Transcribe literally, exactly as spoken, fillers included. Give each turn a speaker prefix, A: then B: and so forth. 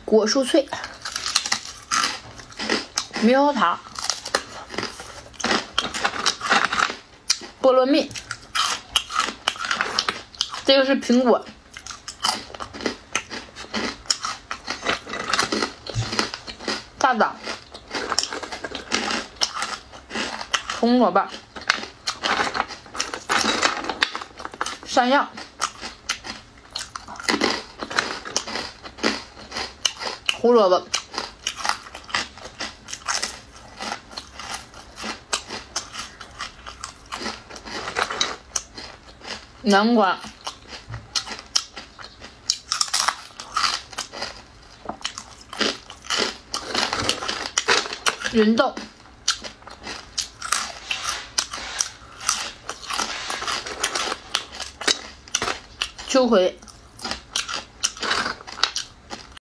A: 果蔬脆，猕猴桃，菠萝蜜，这个是苹果，大枣，红萝卜，山药，胡萝卜，南瓜，芸豆，秋葵。